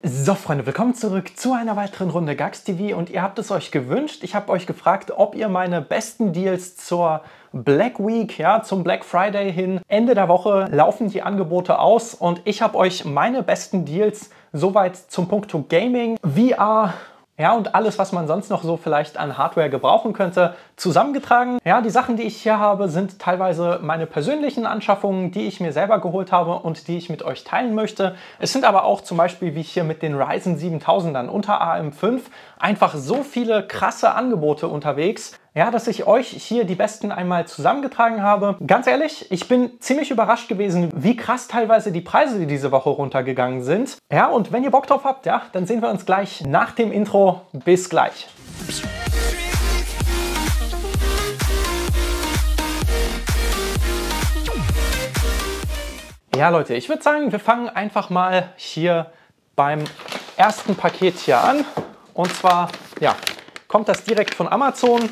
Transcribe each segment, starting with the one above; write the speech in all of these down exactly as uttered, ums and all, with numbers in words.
So Freunde, willkommen zurück zu einer weiteren Runde Gags T V und ihr habt es euch gewünscht. Ich habe euch gefragt, ob ihr meine besten Deals zur Black Week, ja, zum Black Friday hin, Ende der Woche laufen die Angebote aus und ich habe euch meine besten Deals soweit zum Punkto Gaming, V R, ja, und alles, was man sonst noch so vielleicht an Hardware gebrauchen könnte, zusammengetragen. Ja, die Sachen, die ich hier habe, sind teilweise meine persönlichen Anschaffungen, die ich mir selber geholt habe und die ich mit euch teilen möchte. Es sind aber auch zum Beispiel, wie hier mit den Ryzen siebentausendern unter A M fünf, einfach so viele krasse Angebote unterwegs, ja, dass ich euch hier die besten einmal zusammengetragen habe. Ganz ehrlich, ich bin ziemlich überrascht gewesen, wie krass teilweise die Preise diese Woche runtergegangen sind. Ja, und wenn ihr Bock drauf habt, ja, dann sehen wir uns gleich nach dem Intro. Bis gleich. Ja, Leute, ich würde sagen, wir fangen einfach mal hier beim ersten Paket hier an. Und zwar, ja, kommt das direkt von Amazon.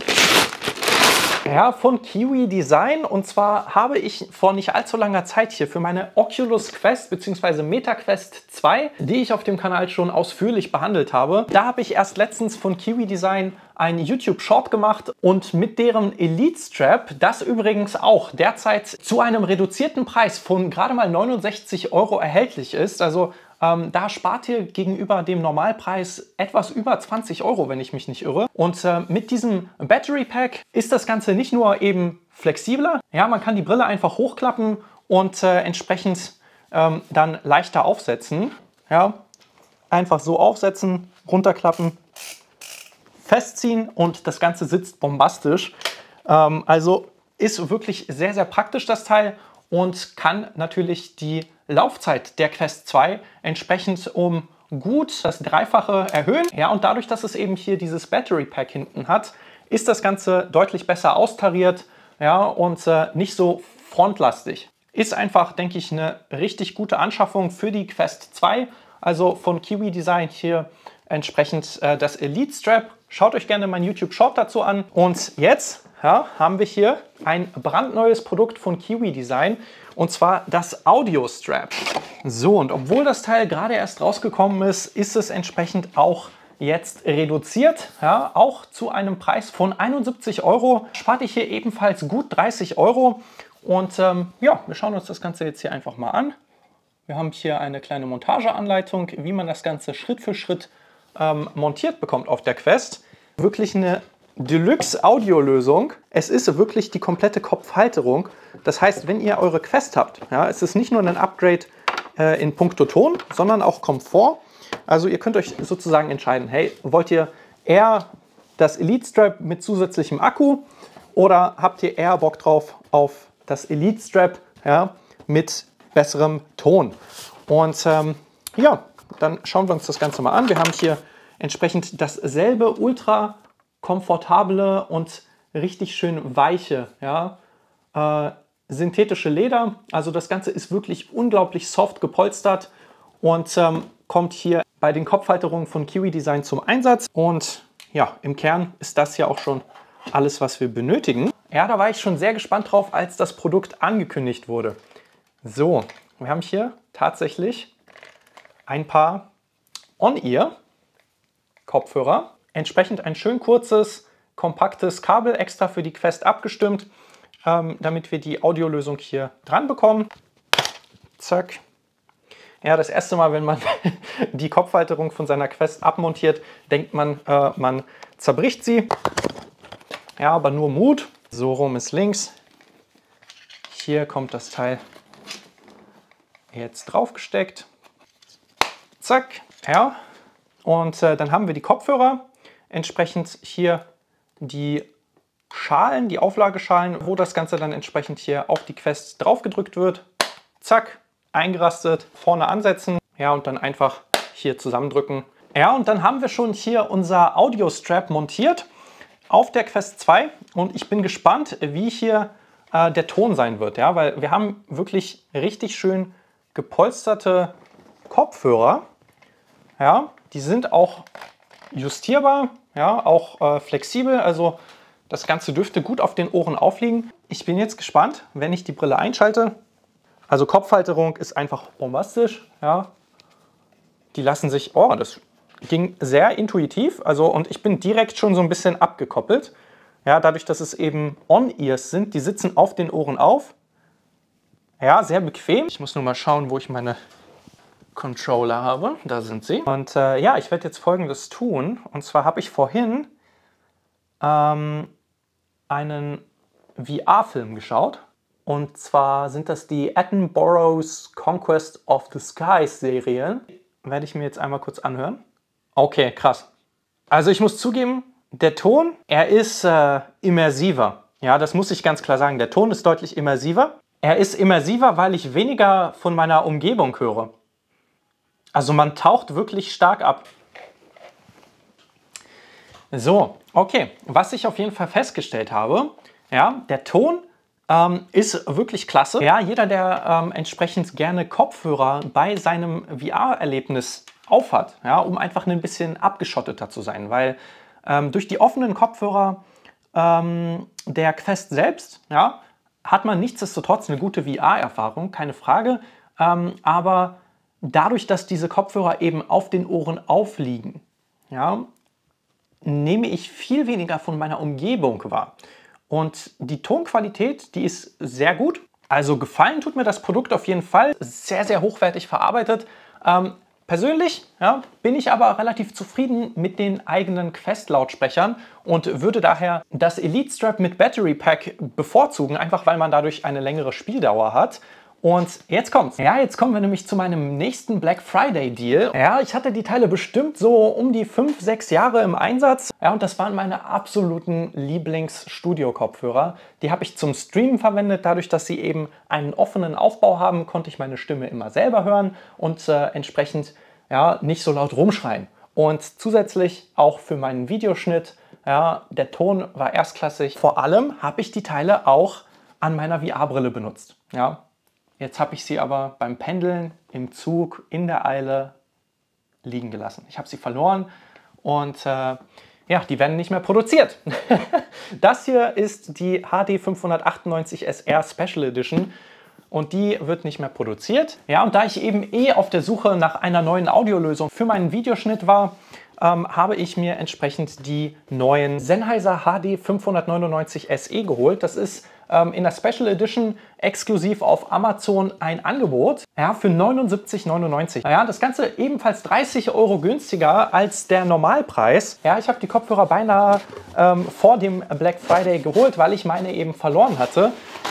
Ja, von Kiwi Design, und zwar habe ich vor nicht allzu langer Zeit hier für meine Oculus Quest bzw. Meta Quest zwei, die ich auf dem Kanal schon ausführlich behandelt habe, da habe ich erst letztens von Kiwi Design einen YouTube Short gemacht und mit deren Elite Strap, das übrigens auch derzeit zu einem reduzierten Preis von gerade mal neunundsechzig Euro erhältlich ist, also Ähm, da spart ihr gegenüber dem Normalpreis etwas über zwanzig Euro, wenn ich mich nicht irre. Und äh, mit diesem Battery Pack ist das Ganze nicht nur eben flexibler, ja, man kann die Brille einfach hochklappen und äh, entsprechend ähm, dann leichter aufsetzen. Ja, einfach so aufsetzen, runterklappen, festziehen und das Ganze sitzt bombastisch. Ähm, also ist wirklich sehr, sehr praktisch das Teil und kann natürlich die Laufzeit der Quest zwei entsprechend um gut das Dreifache erhöhen. Ja, und dadurch, dass es eben hier dieses Battery Pack hinten hat, ist das Ganze deutlich besser austariert, ja, und äh, nicht so frontlastig. Ist einfach, denke ich, eine richtig gute Anschaffung für die Quest zwei. Also von Kiwi Design hier entsprechend äh, das Elite Strap. Schaut euch gerne meinen YouTube Short dazu an. Und jetzt ja, haben wir hier ein brandneues Produkt von Kiwi Design, und zwar das Audio Strap. So, und obwohl das Teil gerade erst rausgekommen ist, ist es entsprechend auch jetzt reduziert, ja, auch zu einem Preis von einundsiebzig Euro. Spart ich hier ebenfalls gut dreißig Euro. Und ähm, ja, wir schauen uns das Ganze jetzt hier einfach mal an. Wir haben hier eine kleine Montageanleitung, wie man das Ganze Schritt für Schritt ähm, montiert bekommt auf der Quest. Wirklich eine Deluxe-Audio-Lösung. Es ist wirklich die komplette Kopfhalterung. Das heißt, wenn ihr eure Quest habt, ja, es ist nicht nur ein Upgrade äh, in puncto Ton, sondern auch Komfort. Also ihr könnt euch sozusagen entscheiden, hey, wollt ihr eher das Elite Strap mit zusätzlichem Akku oder habt ihr eher Bock drauf auf das Elite Strap, ja, mit besserem Ton? Und ähm, ja, dann schauen wir uns das Ganze mal an. Wir haben hier entsprechend dasselbe ultra komfortable und richtig schön weiche, ja, äh, synthetische Leder. Also das Ganze ist wirklich unglaublich soft gepolstert und ähm, kommt hier bei den Kopfhalterungen von Kiwi Design zum Einsatz. Und ja, im Kern ist das ja auch schon alles, was wir benötigen. Ja, da war ich schon sehr gespannt drauf, als das Produkt angekündigt wurde. So, wir haben hier tatsächlich ein paar On-Ear-Kopfhörer. Entsprechend ein schön kurzes, kompaktes Kabel extra für die Quest abgestimmt, ähm, damit wir die Audiolösung hier dran bekommen. Zack. Ja, das erste Mal, wenn man die Kopfhalterung von seiner Quest abmontiert, denkt man, äh, man zerbricht sie. Ja, aber nur Mut. So rum ist links. Hier kommt das Teil jetzt draufgesteckt. Zack. Ja. Und äh, dann haben wir die Kopfhörer. Entsprechend hier die Schalen, die Auflageschalen, wo das Ganze dann entsprechend hier auf die Quest drauf gedrückt wird. Zack, eingerastet, vorne ansetzen, ja, und dann einfach hier zusammendrücken. Ja, und dann haben wir schon hier unser Audio Strap montiert auf der Quest zwei und ich bin gespannt, wie hier äh, der Ton sein wird, ja, weil wir haben wirklich richtig schön gepolsterte Kopfhörer, ja, die sind auch justierbar, ja, auch äh, flexibel, also das Ganze dürfte gut auf den Ohren aufliegen. Ich bin jetzt gespannt, wenn ich die Brille einschalte. Also Kopfhalterung ist einfach bombastisch, ja. Die lassen sich, oh, das ging sehr intuitiv. Also, und ich bin direkt schon so ein bisschen abgekoppelt. Ja, dadurch, dass es eben On-Ears sind, die sitzen auf den Ohren auf. Ja, sehr bequem. Ich muss nur mal schauen, wo ich meine Controller habe. Da sind sie. Und äh, ja, ich werde jetzt Folgendes tun. Und zwar habe ich vorhin ähm, einen V R-Film geschaut. Und zwar sind das die Attenborough's Conquest of the Skies Serien. Werde ich mir jetzt einmal kurz anhören. Okay, krass. Also ich muss zugeben, der Ton, er ist äh, immersiver. Ja, das muss ich ganz klar sagen. Der Ton ist deutlich immersiver. Er ist immersiver, weil ich weniger von meiner Umgebung höre. Also man taucht wirklich stark ab. So, okay. Was ich auf jeden Fall festgestellt habe, ja, der Ton ähm, ist wirklich klasse. Ja, jeder, der ähm, entsprechend gerne Kopfhörer bei seinem V R-Erlebnis aufhat, ja, um einfach ein bisschen abgeschotteter zu sein, weil ähm, durch die offenen Kopfhörer ähm, der Quest selbst, ja, hat man nichtsdestotrotz eine gute V R-Erfahrung, keine Frage, ähm, aber dadurch, dass diese Kopfhörer eben auf den Ohren aufliegen, ja, nehme ich viel weniger von meiner Umgebung wahr. Und die Tonqualität, die ist sehr gut. Also gefallen tut mir das Produkt auf jeden Fall. Sehr, sehr hochwertig verarbeitet. Ähm, persönlich ja, bin ich aber relativ zufrieden mit den eigenen Quest-Lautsprechern und würde daher das Elite Strap mit Battery Pack bevorzugen, einfach weil man dadurch eine längere Spieldauer hat. Und jetzt kommt's. Ja, jetzt kommen wir nämlich zu meinem nächsten Black Friday Deal. Ja, ich hatte die Teile bestimmt so um die fünf, sechs Jahre im Einsatz. Ja, und das waren meine absoluten Lieblings-Studio-Kopfhörer. Die habe ich zum Streamen verwendet. Dadurch, dass sie eben einen offenen Aufbau haben, konnte ich meine Stimme immer selber hören und äh, entsprechend ja, nicht so laut rumschreien. Und zusätzlich auch für meinen Videoschnitt, ja, der Ton war erstklassig. Vor allem habe ich die Teile auch an meiner V R-Brille benutzt. Ja. Jetzt habe ich sie aber beim Pendeln, im Zug, in der Eile liegen gelassen. Ich habe sie verloren und äh, ja, die werden nicht mehr produziert. Das hier ist die H D fünfhundertachtundneunzig S R Special Edition und die wird nicht mehr produziert. Ja, und da ich eben eh auf der Suche nach einer neuen Audiolösung für meinen Videoschnitt war, ähm, habe ich mir entsprechend die neuen Sennheiser H D fünfhundertneunundneunzig S E geholt. Das ist ähm, in der Special Edition exklusiv auf Amazon ein Angebot, ja, für neunundsiebzig neunundneunzig. Ja, das Ganze ebenfalls dreißig Euro günstiger als der Normalpreis. Ja, ich habe die Kopfhörer beinahe ähm, vor dem Black Friday geholt, weil ich meine eben verloren hatte.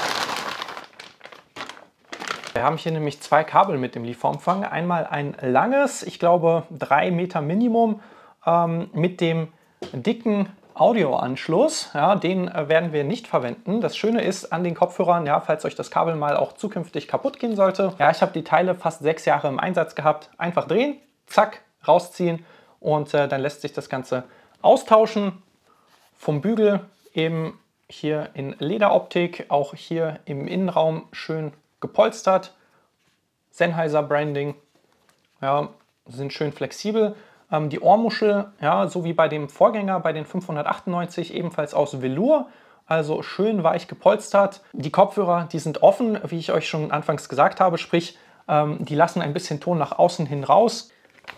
Wir haben hier nämlich zwei Kabel mit dem Lieferumfang. Einmal ein langes, ich glaube drei Meter Minimum, ähm, mit dem dicken Audioanschluss. Ja, den äh, werden wir nicht verwenden. Das Schöne ist an den Kopfhörern, ja, falls euch das Kabel mal auch zukünftig kaputt gehen sollte. Ja, ich habe die Teile fast sechs Jahre im Einsatz gehabt. Einfach drehen, zack, rausziehen und äh, dann lässt sich das Ganze austauschen. Vom Bügel eben hier in Lederoptik, auch hier im Innenraum schön gepolstert, Sennheiser Branding, ja, sind schön flexibel. Ähm, die Ohrmuschel, ja, so wie bei dem Vorgänger, bei den fünfhundertachtundneunzig, ebenfalls aus Velour, also schön weich gepolstert. Die Kopfhörer, die sind offen, wie ich euch schon anfangs gesagt habe, sprich, ähm, die lassen ein bisschen Ton nach außen hin raus.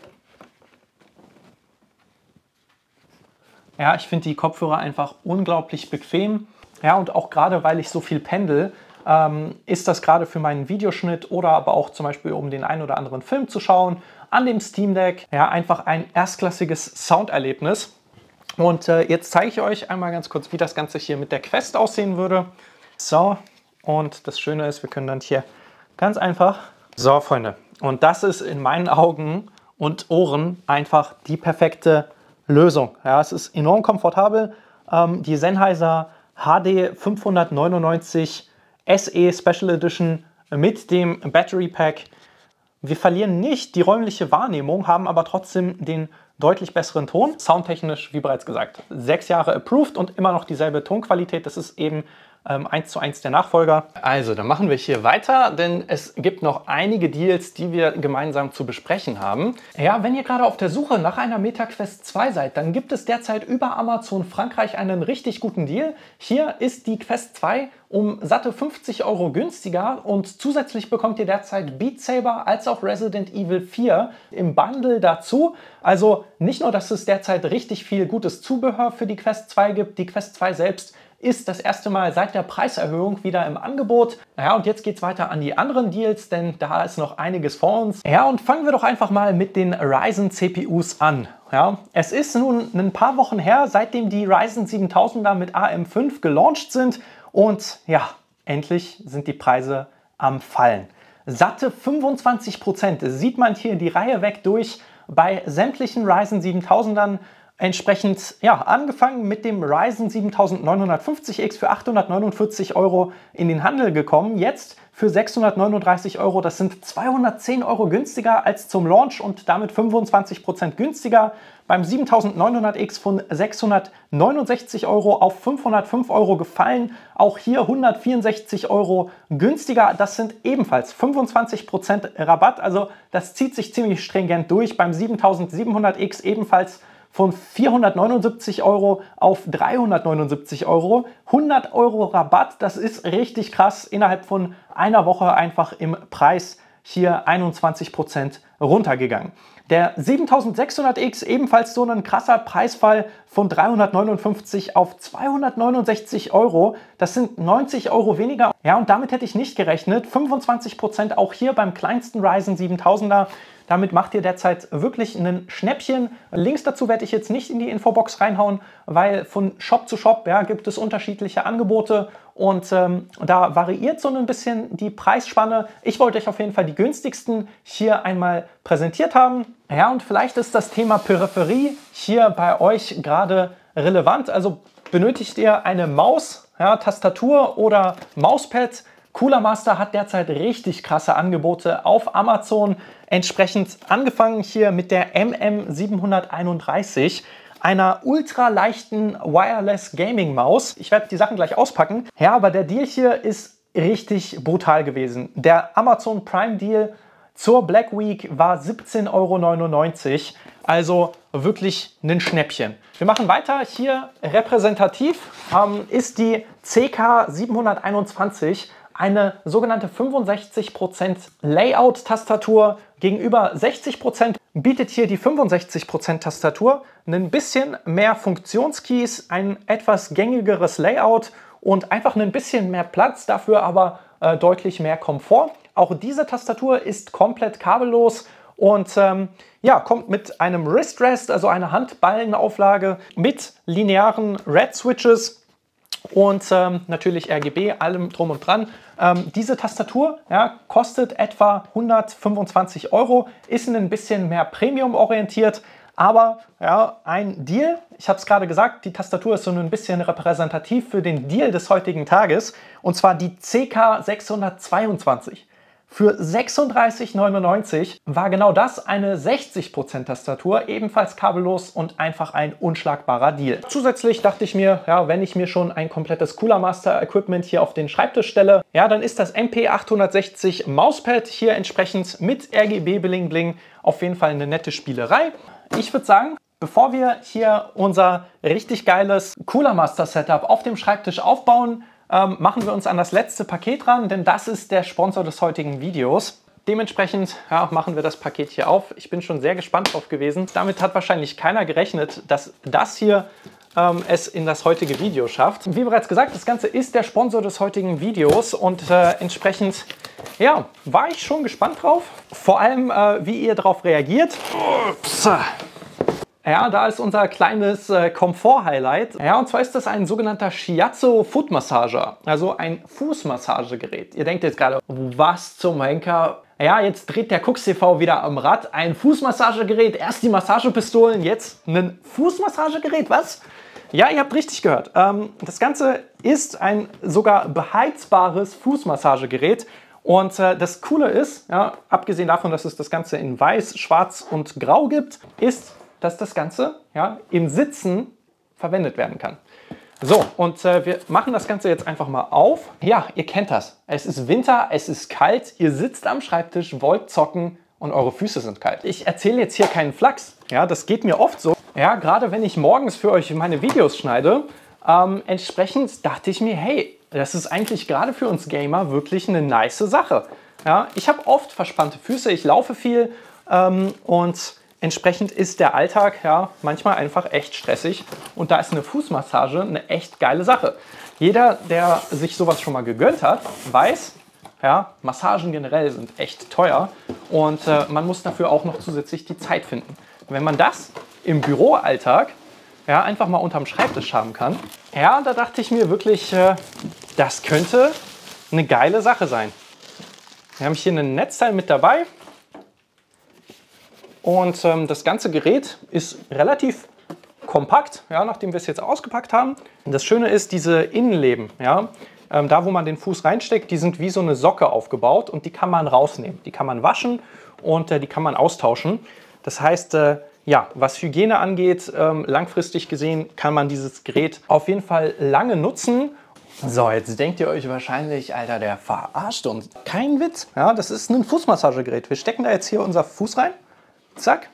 Ja, ich finde die Kopfhörer einfach unglaublich bequem. Ja, und auch gerade, weil ich so viel pendel, ähm, ist das gerade für meinen Videoschnitt oder aber auch zum Beispiel, um den einen oder anderen Film zu schauen, an dem Steam Deck, ja, einfach ein erstklassiges Sounderlebnis. Und äh, jetzt zeige ich euch einmal ganz kurz, wie das Ganze hier mit der Quest aussehen würde. So, und das Schöne ist, wir können dann hier ganz einfach... So, Freunde, und das ist in meinen Augen und Ohren einfach die perfekte Lösung. Ja, es ist enorm komfortabel. Ähm, die Sennheiser H D fünfhundertneunundneunzig S E Special Edition mit dem Battery Pack. Wir verlieren nicht die räumliche Wahrnehmung, haben aber trotzdem den deutlich besseren Ton. Soundtechnisch, wie bereits gesagt, sechs Jahre approved und immer noch dieselbe Tonqualität. Das ist eben ähm, eins zu eins der Nachfolger. Also, dann machen wir hier weiter, denn es gibt noch einige Deals, die wir gemeinsam zu besprechen haben. Ja, wenn ihr gerade auf der Suche nach einer MetaQuest zwei seid, dann gibt es derzeit über Amazon Frankreich einen richtig guten Deal. Hier ist die Quest zwei um satte fünfzig Euro günstiger und zusätzlich bekommt ihr derzeit Beat Saber als auch Resident Evil vier im Bundle dazu. Also nicht nur, dass es derzeit richtig viel gutes Zubehör für die Quest zwei gibt, die Quest zwei selbst ist das erste Mal seit der Preiserhöhung wieder im Angebot. Ja, und jetzt geht es weiter an die anderen Deals, denn da ist noch einiges vor uns. Ja, und fangen wir doch einfach mal mit den Ryzen C P Us an. Ja, es ist nun ein paar Wochen her, seitdem die Ryzen siebentausender mit A M fünf gelauncht sind. Und ja, endlich sind die Preise am Fallen. Satte fünfundzwanzig Prozent sieht man hier die Reihe weg durch bei sämtlichen Ryzen siebentausendern. Entsprechend, ja, angefangen mit dem Ryzen siebentausendneunhundertfünfzig X für achthundertneunundvierzig Euro in den Handel gekommen. Jetzt für sechshundertneununddreißig Euro. Das sind zweihundertzehn Euro günstiger als zum Launch und damit fünfundzwanzig Prozent günstiger. Beim siebentausendneunhundert X von sechshundertneunundsechzig Euro auf fünfhundertfünf Euro gefallen. Auch hier hundertvierundsechzig Euro günstiger. Das sind ebenfalls fünfundzwanzig Prozent Rabatt. Also das zieht sich ziemlich stringent durch. Beim siebentausendsiebenhundert X ebenfalls von vierhundertneunundsiebzig Euro auf dreihundertneunundsiebzig Euro. hundert Euro Rabatt, das ist richtig krass. Innerhalb von einer Woche einfach im Preis hier einundzwanzig Prozent runtergegangen. Der siebentausendsechshundert X ebenfalls so ein krasser Preisfall von dreihundertneunundfünfzig auf zweihundertneunundsechzig Euro. Das sind neunzig Euro weniger. Ja, und damit hätte ich nicht gerechnet. fünfundzwanzig Prozent auch hier beim kleinsten Ryzen siebentausender. Damit macht ihr derzeit wirklich ein Schnäppchen. Links dazu werde ich jetzt nicht in die Infobox reinhauen, weil von Shop zu Shop, ja, gibt es unterschiedliche Angebote und ähm, da variiert so ein bisschen die Preisspanne. Ich wollte euch auf jeden Fall die günstigsten hier einmal präsentiert haben. Ja, und vielleicht ist das Thema Peripherie hier bei euch gerade relevant. Also benötigt ihr eine Maus, ja, Tastatur oder Mauspad? Cooler Master hat derzeit richtig krasse Angebote auf Amazon. Entsprechend angefangen hier mit der M M siebenhunderteinunddreißig, einer ultra leichten Wireless Gaming Maus. Ich werde die Sachen gleich auspacken. Ja, aber der Deal hier ist richtig brutal gewesen. Der Amazon Prime Deal zur Black Week war siebzehn Euro neunundneunzig. Also wirklich ein Schnäppchen. Wir machen weiter. Hier repräsentativ ähm, ist die C K siebenhunderteinundzwanzig. Eine sogenannte fünfundsechzig Prozent Layout-Tastatur gegenüber sechzig Prozent bietet hier die fünfundsechzig Prozent Tastatur ein bisschen mehr Funktionskeys, ein etwas gängigeres Layout und einfach ein bisschen mehr Platz, dafür aber äh, deutlich mehr Komfort. Auch diese Tastatur ist komplett kabellos und ähm, ja, kommt mit einem Wrist Rest, also einer Handballenauflage mit linearen Red Switches. Und ähm, natürlich R G B, allem drum und dran. Ähm, diese Tastatur, ja, kostet etwa hundertfünfundzwanzig Euro, ist ein bisschen mehr Premium orientiert, aber ja, ein Deal. Ich habe es gerade gesagt, die Tastatur ist so ein bisschen repräsentativ für den Deal des heutigen Tages, und zwar die C K sechshundertzweiundzwanzig. Für sechsunddreißig neunundneunzig war genau das eine sechzig Prozent Tastatur, ebenfalls kabellos und einfach ein unschlagbarer Deal. Zusätzlich dachte ich mir, ja, wenn ich mir schon ein komplettes Cooler Master Equipment hier auf den Schreibtisch stelle, ja, dann ist das M P achthundertsechzig Mauspad hier entsprechend mit R G B Bling Bling auf jeden Fall eine nette Spielerei. Ich würde sagen, bevor wir hier unser richtig geiles Cooler Master Setup auf dem Schreibtisch aufbauen, Ähm, machen wir uns an das letzte Paket ran, denn das ist der Sponsor des heutigen Videos. Dementsprechend ja, machen wir das Paket hier auf. Ich bin schon sehr gespannt drauf gewesen. Damit hat wahrscheinlich keiner gerechnet, dass das hier ähm, es in das heutige Video schafft. Wie bereits gesagt, das Ganze ist der Sponsor des heutigen Videos und äh, entsprechend ja, war ich schon gespannt drauf. Vor allem, äh, wie ihr darauf reagiert. Ups. Ja, da ist unser kleines äh, Komfort-Highlight. Ja, und zwar ist das ein sogenannter Shiatsu Foot Massager, also ein Fußmassagegerät. Ihr denkt jetzt gerade, was zum Henker? Ja, jetzt dreht der Kux T V wieder am Rad. Ein Fußmassagegerät, erst die Massagepistolen, jetzt ein Fußmassagegerät, was? Ja, ihr habt richtig gehört. Ähm, das Ganze ist ein sogar beheizbares Fußmassagegerät. Und äh, das Coole ist, ja, abgesehen davon, dass es das Ganze in Weiß, Schwarz und Grau gibt, ist, dass das Ganze ja, im Sitzen verwendet werden kann. So, und äh, wir machen das Ganze jetzt einfach mal auf. Ja, ihr kennt das. Es ist Winter, es ist kalt, ihr sitzt am Schreibtisch, wollt zocken und eure Füße sind kalt. Ich erzähle jetzt hier keinen Flachs. Ja, das geht mir oft so. Ja, gerade wenn ich morgens für euch meine Videos schneide, ähm, entsprechend dachte ich mir, hey, das ist eigentlich gerade für uns Gamer wirklich eine nice Sache. Ja, ich habe oft verspannte Füße, ich laufe viel ähm, und entsprechend ist der Alltag ja manchmal einfach echt stressig und da ist eine Fußmassage eine echt geile Sache. Jeder, der sich sowas schon mal gegönnt hat, weiß, ja, Massagen generell sind echt teuer und äh, man muss dafür auch noch zusätzlich die Zeit finden. Wenn man das im Büroalltag ja, einfach mal unterm Schreibtisch haben kann, ja, da dachte ich mir wirklich, äh, das könnte eine geile Sache sein. Wir haben hier ein Netzteil mit dabei. Und ähm, das ganze Gerät ist relativ kompakt, ja, nachdem wir es jetzt ausgepackt haben. Und das Schöne ist, diese Innenleben, ja, ähm, da wo man den Fuß reinsteckt, die sind wie so eine Socke aufgebaut und die kann man rausnehmen. Die kann man waschen und äh, die kann man austauschen. Das heißt, äh, ja, was Hygiene angeht, ähm, langfristig gesehen kann man dieses Gerät auf jeden Fall lange nutzen. So, jetzt denkt ihr euch wahrscheinlich, Alter, der verarscht uns. Kein Witz, ja, das ist ein Fußmassagegerät. Wir stecken da jetzt hier unser Fuß rein. Zack,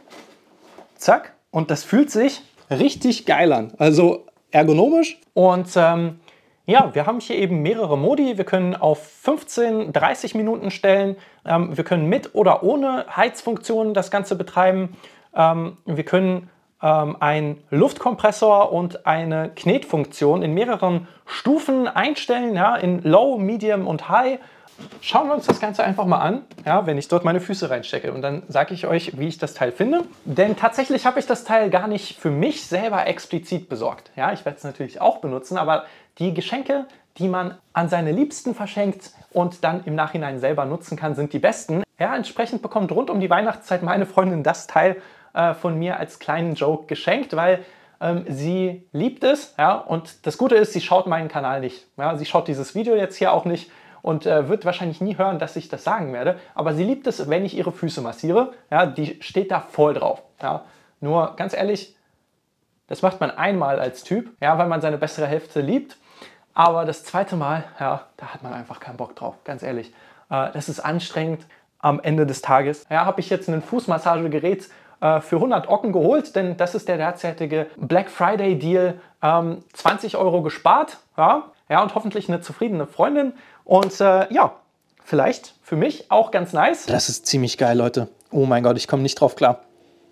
zack. Und das fühlt sich richtig geil an. Also ergonomisch. Und ähm, ja, wir haben hier eben mehrere Modi. Wir können auf fünfzehn, dreißig Minuten stellen. Ähm, wir können mit oder ohne Heizfunktionen das Ganze betreiben. Ähm, wir können ähm, einen Luftkompressor und eine Knetfunktion in mehreren Stufen einstellen, ja, in Low, Medium und High. Schauen wir uns das Ganze einfach mal an, ja, wenn ich dort meine Füße reinstecke. Und dann sage ich euch, wie ich das Teil finde. Denn tatsächlich habe ich das Teil gar nicht für mich selber explizit besorgt. Ja, ich werde es natürlich auch benutzen, aber die Geschenke, die man an seine Liebsten verschenkt und dann im Nachhinein selber nutzen kann, sind die besten. Ja, entsprechend bekommt rund um die Weihnachtszeit meine Freundin das Teil äh, von mir als kleinen Joke geschenkt, weil ähm, sie liebt es. Ja, und das Gute ist, sie schaut meinen Kanal nicht. Ja, sie schaut dieses Video jetzt hier auch nicht. Und äh, wird wahrscheinlich nie hören, dass ich das sagen werde. Aber sie liebt es, wenn ich ihre Füße massiere. Ja, die steht da voll drauf. Ja. Nur ganz ehrlich, das macht man einmal als Typ, ja, weil man seine bessere Hälfte liebt. Aber das zweite Mal, ja, da hat man einfach keinen Bock drauf, ganz ehrlich. Äh, das ist anstrengend am Ende des Tages. Ja, habe ich jetzt ein Fußmassagegerät äh, für hundert Ocken geholt, denn das ist der derzeitige Black Friday Deal. Ähm, zwanzig Euro gespart, ja, ja, und hoffentlich eine zufriedene Freundin. Und äh, ja, vielleicht für mich auch ganz nice. Das ist ziemlich geil, Leute. Oh mein Gott, ich komme nicht drauf klar.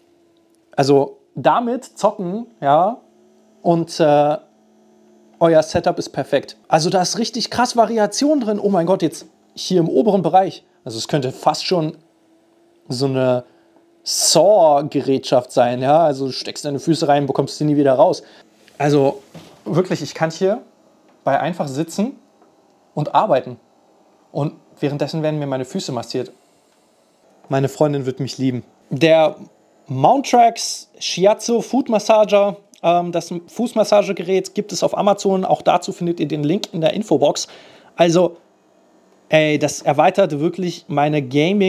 Also damit zocken, ja, und äh, euer Setup ist perfekt. Also da ist richtig krass Variation drin. Oh mein Gott, jetzt hier im oberen Bereich. Also es könnte fast schon so eine Saw-Gerätschaft sein, ja. Also du steckst deine Füße rein, bekommst sie nie wieder raus. Also wirklich, ich kann hier bei einfach sitzen und arbeiten. Und währenddessen werden mir meine Füße massiert. Meine Freundin wird mich lieben. Der Mountrax Shiatsu Foot Massager, ähm, das Fußmassagegerät, gibt es auf Amazon. Auch dazu findet ihr den Link in der Infobox. Also, ey, das erweitert wirklich meine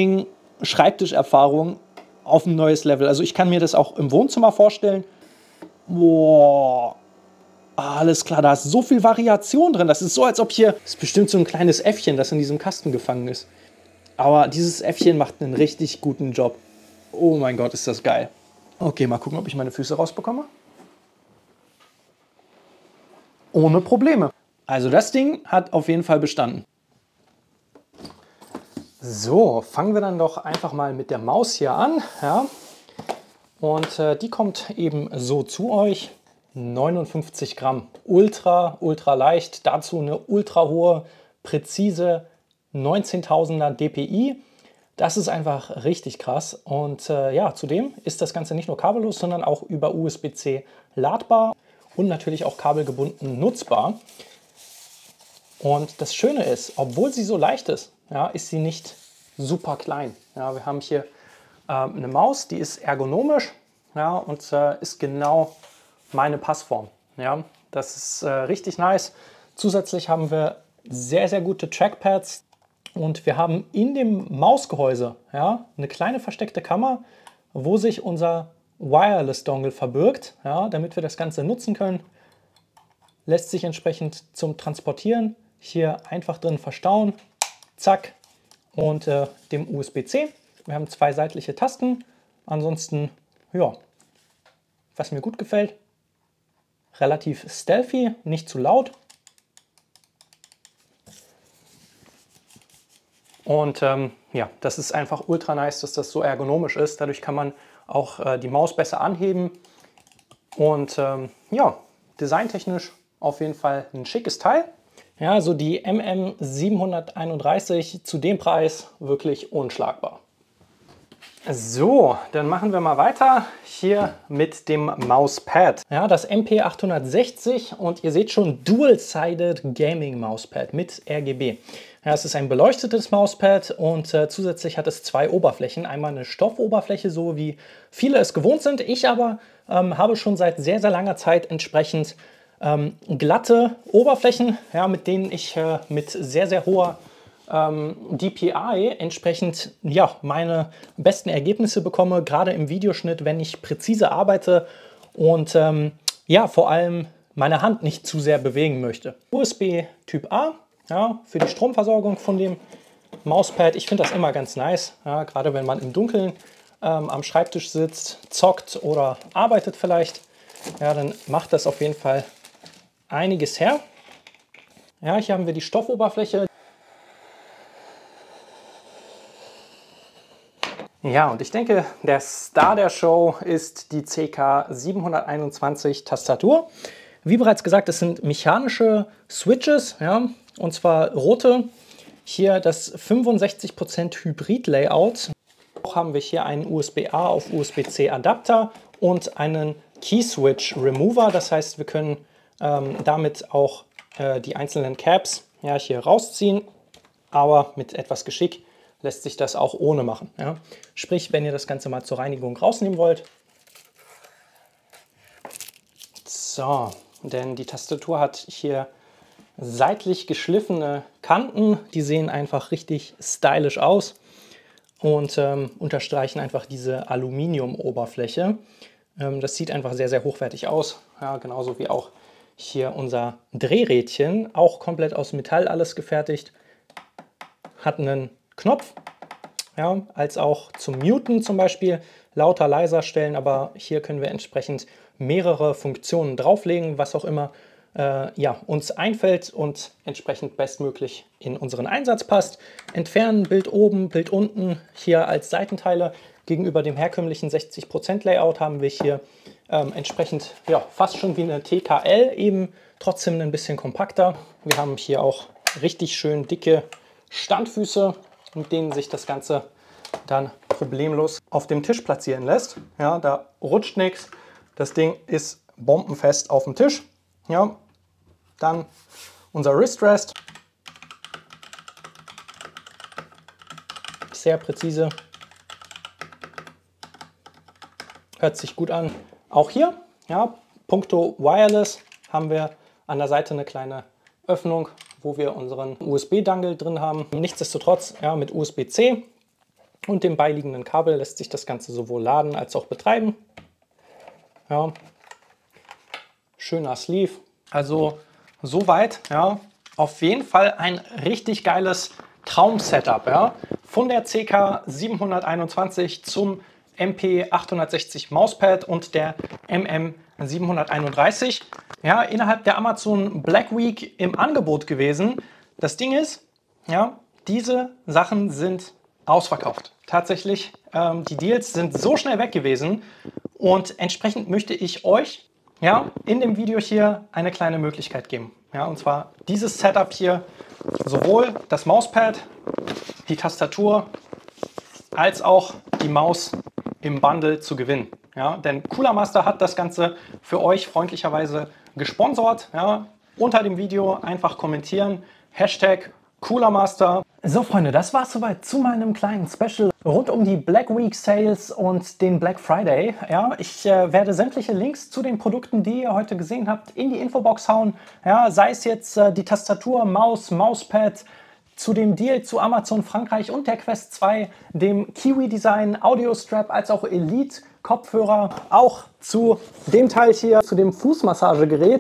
Gaming-Schreibtischerfahrung auf ein neues Level. Also ich kann mir das auch im Wohnzimmer vorstellen. Boah. Alles klar, da ist so viel Variation drin. Das ist so, als ob hier... Das ist bestimmt so ein kleines Äffchen, das in diesem Kasten gefangen ist. Aber dieses Äffchen macht einen richtig guten Job. Oh mein Gott, ist das geil. Okay, mal gucken, ob ich meine Füße rausbekomme. Ohne Probleme. Also das Ding hat auf jeden Fall bestanden. So, fangen wir dann doch einfach mal mit der Maus hier an. Ja. Und äh, die kommt eben so zu euch. neunundfünfzig Gramm. Ultra, ultra leicht. Dazu eine ultra hohe, präzise neunzehntausender D P I. Das ist einfach richtig krass. Und äh, ja, zudem ist das Ganze nicht nur kabellos, sondern auch über U S B C ladbar und natürlich auch kabelgebunden nutzbar. Und das Schöne ist, obwohl sie so leicht ist, ja, ist sie nicht super klein. Ja, wir haben hier äh, eine Maus, die ist ergonomisch, ja, und äh, ist genau meine Passform. Ja, das ist äh, richtig nice. Zusätzlich haben wir sehr, sehr gute Trackpads und wir haben in dem Mausgehäuse, ja, eine kleine versteckte Kammer, wo sich unser Wireless Dongle verbirgt, ja, damit wir das Ganze nutzen können. lässt sich entsprechend zum Transportieren hier einfach drin verstauen. Zack. Und äh, dem U S B C. Wir haben zwei seitliche Tasten. Ansonsten, ja, was mir gut gefällt, relativ stealthy, nicht zu laut. Und ähm, ja, das ist einfach ultra nice, dass das so ergonomisch ist. Dadurch kann man auch äh, die Maus besser anheben. Und ähm, ja, designtechnisch auf jeden Fall ein schickes Teil. Ja, also die M M siebenhunderteinunddreißig zu dem Preis wirklich unschlagbar. So, dann machen wir mal weiter hier mit dem Mauspad. Ja, das M P achthundertsechzig und ihr seht schon Dual-Sided Gaming Mauspad mit R G B. Ja, es ist ein beleuchtetes Mauspad und äh, zusätzlich hat es zwei Oberflächen. Einmal eine Stoffoberfläche, so wie viele es gewohnt sind. Ich aber ähm, habe schon seit sehr, sehr langer Zeit entsprechend ähm, glatte Oberflächen, ja, mit denen ich äh, mit sehr, sehr hoher ähm, D P I entsprechend ja, meine besten Ergebnisse bekomme, gerade im Videoschnitt, wenn ich präzise arbeite und ähm, ja, vor allem meine Hand nicht zu sehr bewegen möchte. U S B Typ A. Ja, für die Stromversorgung von dem Mauspad. Ich finde das immer ganz nice, ja, gerade wenn man im Dunkeln ähm, am Schreibtisch sitzt, zockt oder arbeitet vielleicht. Ja, dann macht das auf jeden Fall einiges her. Ja, hier haben wir die Stoffoberfläche. Ja, und ich denke, der Star der Show ist die C K siebenhunderteinundzwanzig Tastatur. Wie bereits gesagt, es sind mechanische Switches, ja, und zwar rote. Hier das fünfundsechzig Prozent Hybrid-Layout. Auch haben wir hier einen U S B A auf U S B C Adapter und einen Key-Switch-Remover. Das heißt, wir können ähm, damit auch äh, die einzelnen Caps ja, hier rausziehen, aber mit etwas Geschick lässt sich das auch ohne machen. Ja. Sprich, wenn ihr das Ganze mal zur Reinigung rausnehmen wollt. So, denn die Tastatur hat hier seitlich geschliffene Kanten. Die sehen einfach richtig stylisch aus und ähm, unterstreichen einfach diese Aluminium-Oberfläche. Ähm, das sieht einfach sehr, sehr hochwertig aus. Ja, genauso wie auch hier unser Drehrädchen, auch komplett aus Metall alles gefertigt. Hat einen Knopf, ja, als auch zum Muten zum Beispiel, lauter, leiser stellen, aber hier können wir entsprechend mehrere Funktionen drauflegen, was auch immer äh, ja, uns einfällt und entsprechend bestmöglich in unseren Einsatz passt. Entfernen, Bild oben, Bild unten, hier als Seitenteile. Gegenüber dem herkömmlichen sechzig Prozent Layout haben wir hier ähm, entsprechend ja, fast schon wie eine T K L, eben trotzdem ein bisschen kompakter. Wir haben hier auch richtig schön dicke Standfüße, mit denen sich das Ganze dann problemlos auf dem Tisch platzieren lässt. Ja, da rutscht nichts. Das Ding ist bombenfest auf dem Tisch. Ja, dann unser Wristrest. Sehr präzise. Hört sich gut an. Auch hier, ja, puncto Wireless, haben wir an der Seite eine kleine Öffnung, wo wir unseren U S B-Dongle drin haben. Nichtsdestotrotz, ja, mit U S B C und dem beiliegenden Kabel lässt sich das Ganze sowohl laden als auch betreiben. Ja. Schöner Sleeve. Also soweit, ja, auf jeden Fall ein richtig geiles Traum-Setup. Ja. Von der C K siebenhunderteinundzwanzig zum M P achthundertsechzig Mauspad und der M M siebenhunderteinunddreißig. Ja, innerhalb der Amazon Black Week im Angebot gewesen. Das Ding ist, ja, diese Sachen sind ausverkauft. Tatsächlich, ähm, die Deals sind so schnell weg gewesen und entsprechend möchte ich euch ja, in dem Video hier eine kleine Möglichkeit geben. Ja, und zwar dieses Setup hier, sowohl das Mauspad, die Tastatur, als auch die Maus im Bundle zu gewinnen. Ja, denn Cooler Master hat das Ganze für euch freundlicherweise gesponsert. Ja, unter dem Video einfach kommentieren, Hashtag Cooler Master. So Freunde, das war es soweit zu meinem kleinen Special rund um die Black Week Sales und den Black Friday. Ja, ich äh, werde sämtliche Links zu den Produkten, die ihr heute gesehen habt, in die Infobox hauen. Ja, sei es jetzt äh, die Tastatur, Maus, Mauspad, zu dem Deal zu Amazon Frankreich und der Quest zwei, dem Kiwi Design Audio Strap als auch Elite Kopfhörer, auch zu dem Teil hier, zu dem Fußmassagegerät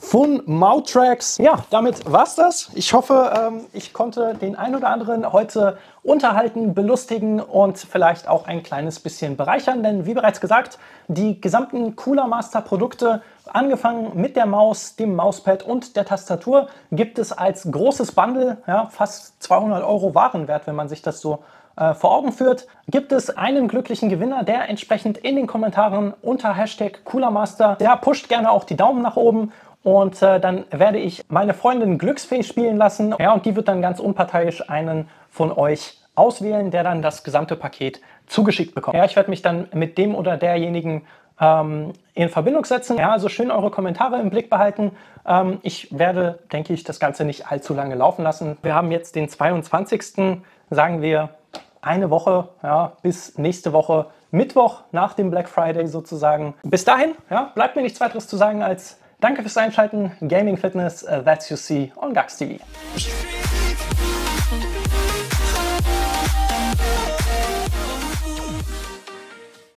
von Mautrax. Ja, damit war's das. Ich hoffe, ähm, ich konnte den ein oder anderen heute unterhalten, belustigen und vielleicht auch ein kleines bisschen bereichern. Denn wie bereits gesagt, die gesamten Cooler Master Produkte, angefangen mit der Maus, dem Mauspad und der Tastatur, gibt es als großes Bundle, ja, fast zweihundert Euro Warenwert, wenn man sich das so äh, vor Augen führt. Gibt es einen glücklichen Gewinner, der entsprechend in den Kommentaren unter Hashtag Coolermaster, ja, pusht gerne auch die Daumen nach oben. Und äh, dann werde ich meine Freundin Glücksfee spielen lassen. Ja, und die wird dann ganz unparteiisch einen von euch auswählen, der dann das gesamte Paket zugeschickt bekommt. Ja, ich werde mich dann mit dem oder derjenigen ähm, in Verbindung setzen. Ja, also schön eure Kommentare im Blick behalten. Ähm, ich werde, denke ich, das Ganze nicht allzu lange laufen lassen. Wir haben jetzt den zweiundzwanzigsten Sagen wir eine Woche, ja, bis nächste Woche Mittwoch nach dem Black Friday sozusagen. Bis dahin, ja, bleibt mir nichts weiteres zu sagen als danke fürs Einschalten. Gaming Fitness, uh, that's you see on Gax T V.